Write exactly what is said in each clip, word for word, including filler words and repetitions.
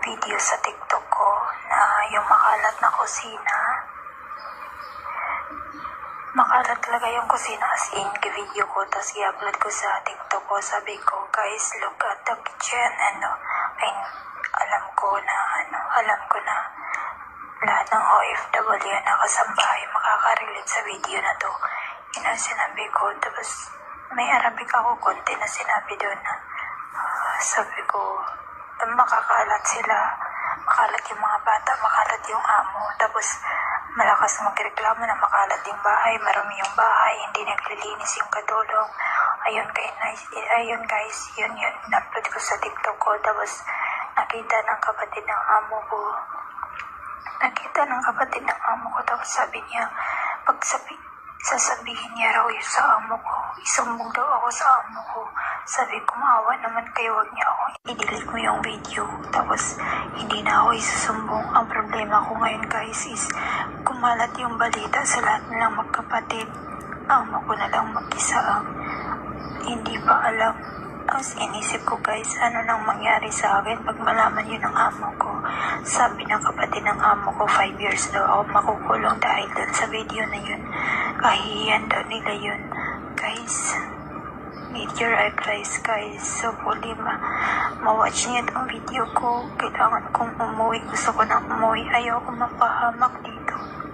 video sa TikTok ko na yung makalat na kusina. Makalat talaga yung kusina, as in, video ko, tapos i-upload ko sa TikTok ko. Sabi ko, guys, look at the kitchen. Ano, ay, alam ko na, ano, alam ko na lahat ng O F W na kasambahay makakarelate sa video na to. Yun ang sinabi ko. Tapos, may Arabic ako konti na sinabi doon na uh, sabi ko, makakalat sila, makalat yung mga bata, makalat yung amo. Tapos, malakas magreklamo na makalat yung bahay, marami yung bahay, hindi naglilinis yung katulong. Ayun, guys, ayun guys, yun yun, in-upload ko sa TikTok ko. Tapos, nakita ng kapatid ng amo ko, nakita ng kapatid ng amo ko, tapos sabi niya, pag sabi, sasabihin niya raw yun sa amo ko, isumbong daw ako sa amo ko. Sabi ko, maawa naman kayo, wag niya ako i-delete mo yung video. Tapos, hindi na ako isusumbong. Ang problema ko ngayon guys is, kumalat yung balita sa lahat nilang magkapatid. Amo ko na lang mag-isa ang hindi pa alam. Tapos inisip ko guys, ano nang mangyari sa akin pag malaman yun ng amo ko. Sabi ng kapatid ng amo ko, five years daw ako makukulong dahil dun sa video na yun. Kahihiyan daw nila yun. Guys, need your advice guys. So, huli ma ma-watch niya itong video ko. Kailangan kong umuwi. Gusto ko nang umuwi. Ayaw ko mapahamak dito.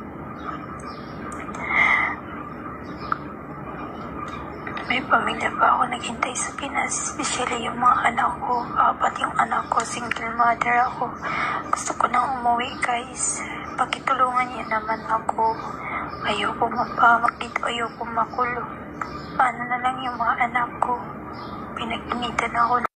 May pamilya pa ako naghintay sa Pinas, especially yung mga anak ko. Apat yung anak ko, single mother ako. Gusto ko nang umuwi guys. Pakitulungan niyo naman ako. Ayoko mapahamak dito, ayoko makulong. Paano na lang yung mga anak ko? Pinag-initan ako.